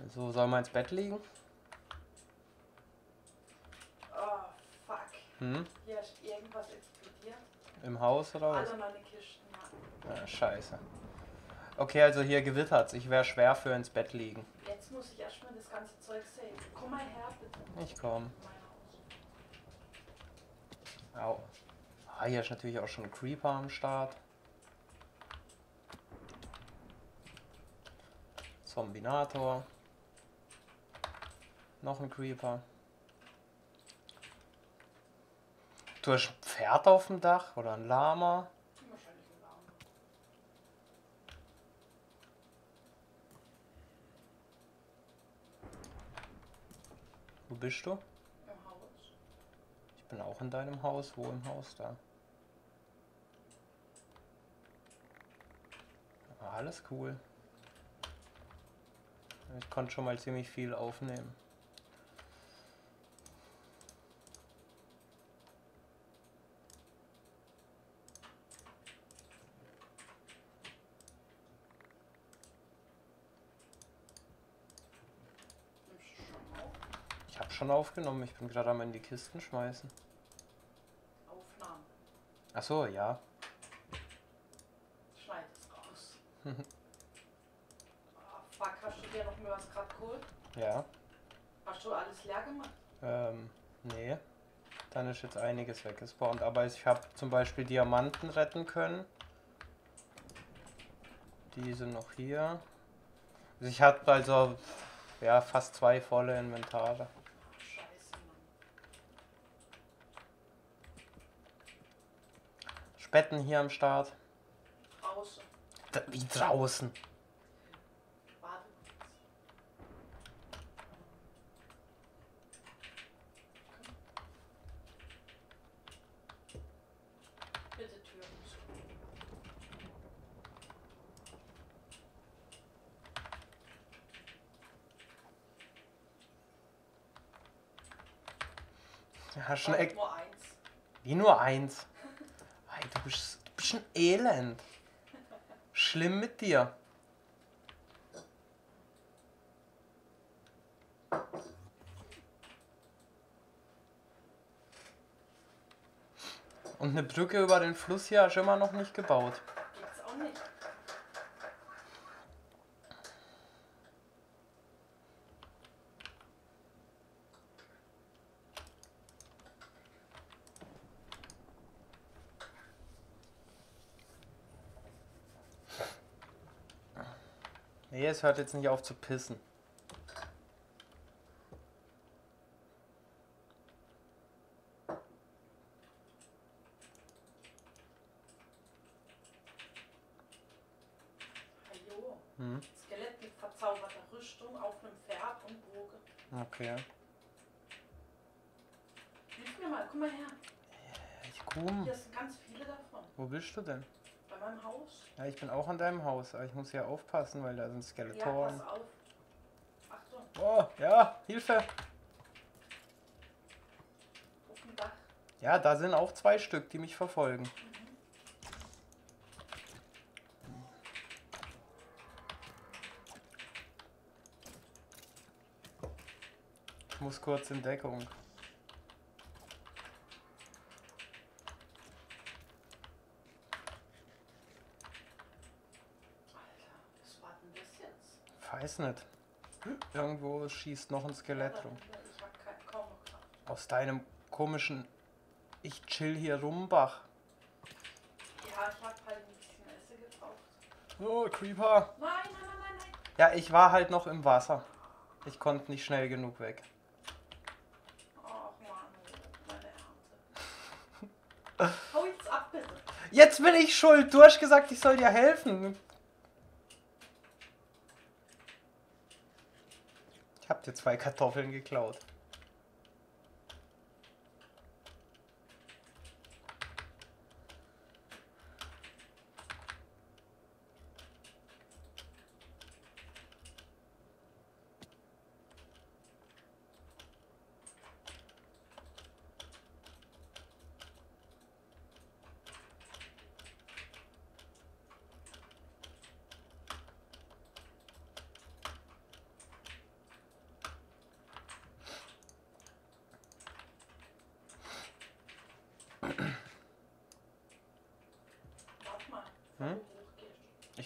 So, soll man ins Bett liegen? Oh, fuck. Hm? Hier ist irgendwas explodiert. Im Haus oder was? Alle meine Kisten, ja. Ja, scheiße. Okay, also hier gewittert's. Ich wäre schwer für ins Bett liegen. Jetzt muss ich erstmal das ganze Zeug sehen. Komm mal her, bitte. Ich komm. Mein Haus. Au. Ah, hier ist natürlich auch schon ein Creeper am Start. Zombinator. Noch ein Creeper. Du hast ein Pferd auf dem Dach oder ein Lama. Wahrscheinlich ein Lama. Wo bist du? Im Haus. Ich bin auch in deinem Haus. Wo im Haus da? Ah, alles cool. Ich konnte schon mal ziemlich viel aufnehmen. Nimmst du schon auf? Ich habe schon aufgenommen. Ich bin gerade am in die Kisten schmeißen. Aufnahmen. Ach so, ja. Schneid es raus. Ah, fuck, hast du dir noch mal was gerade geholt? Ja. Hast du alles leer gemacht? Nee. Dann ist jetzt einiges weggespawnt. Aber ich habe zum Beispiel Diamanten retten können. Die sind noch hier. Also ich hatte also ja fast 2 volle Inventare. Ach, scheiße, Mann. Spetten hier am Start. Draußen. Wie draußen. Warte kurz. Bitte Tür zu. Ja, schon Nur eins. wie nur eins. Ey, du bist ein Elend. Schlimm mit dir. Und eine Brücke über den Fluss hier hast du immer noch nicht gebaut. Gibt's auch nicht. Nee, es hört jetzt nicht auf zu pissen. Hallo. Hm? Skelett mit verzauberter Rüstung auf einem Pferd und Bogen. Okay. Hilf mir mal, komm mal her. Ich komm. Hier sind ganz viele davon. Wo bist du denn? Bei meinem Haus. Ja, ich bin auch an deinem Haus, aber ich muss hier aufpassen, weil da sind Ja, Skeletoren. pass auf. Achtung, Oh, ja, Hilfe! auf dem Dach. Ja, da sind auch 2 Stück, die mich verfolgen. Ich muss kurz in Deckung. Alter, was war denn das jetzt? Weiß nicht. Irgendwo schießt noch ein Skelett rum. Ich hab kaum noch Kraft. Aus deinem komischen Ich chill hier Rumbach. Ja, ich hab halt ein bisschen Essen gebraucht. Oh, Creeper. Nein, nein, nein, nein, nein. Ja, ich war halt noch im Wasser. Ich konnte nicht schnell genug weg. Ach Mann, meine Ernte. Hau jetzt ab, bitte. Jetzt bin ich schuld. Du hast gesagt, ich soll dir helfen. Ich hab dir 2 Kartoffeln geklaut.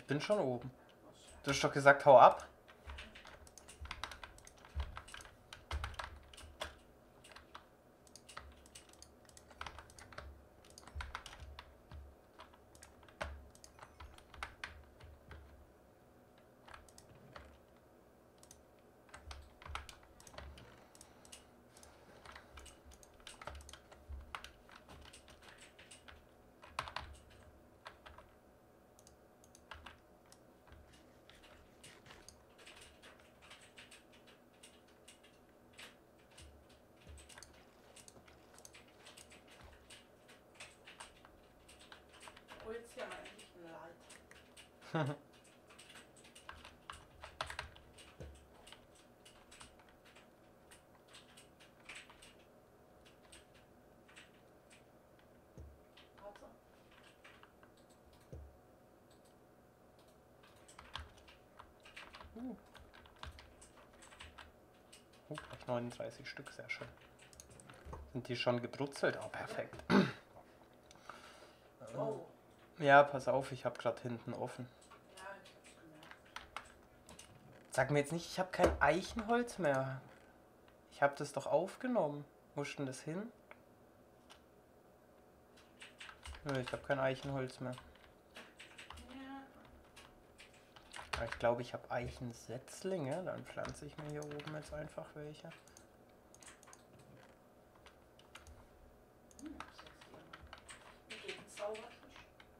Ich bin schon oben. Du hast doch gesagt, hau ab. Oh, jetzt hier mal endlich ein Leid. Warte. Gleich 39 Stück, sehr schön. Sind die schon gebrutzelt? Oh, perfekt. Oh. Ja, pass auf, ich habe gerade hinten offen. Ja, ich hab's gemerkt. Sag mir jetzt nicht, ich habe kein Eichenholz mehr. Ich habe das doch aufgenommen. Wo ist denn das hin? Nö, ich habe kein Eichenholz mehr. Ja. Aber ich glaube, ich habe Eichensetzlinge. Dann pflanze ich mir hier oben jetzt einfach welche. Wie geht ein Zaubertisch?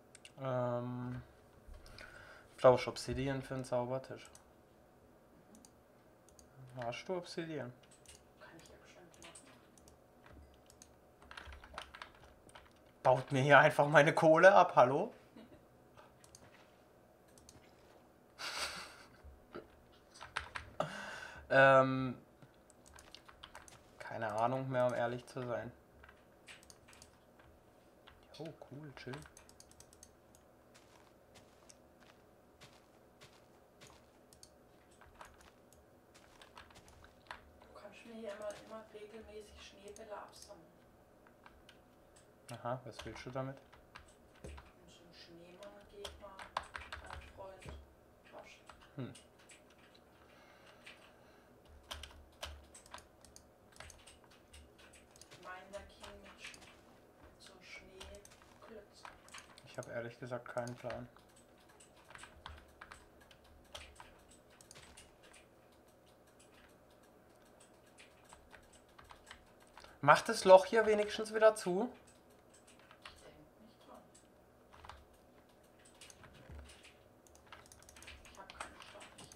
Brauchst Obsidian für einen Zaubertisch? Hast du Obsidian? Kann ich ja bestimmt machen. Baut mir hier einfach meine Kohle ab, hallo? Keine Ahnung mehr, um ehrlich zu sein. Oh, cool, chill. Du kannst mir hier immer regelmäßig Schneebälle absammeln. Aha, was willst du damit? Und so ein Schneemann-Gegner, ein Freund, tauscht. Meiner King mit so Schneeklötzen. Ich habe ehrlich gesagt keinen Plan. Mach das Loch hier wenigstens wieder zu. Ich denke nicht dran. Ich habe keine Stadt.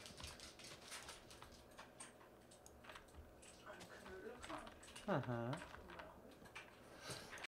Ein Knödel kann. Mhm.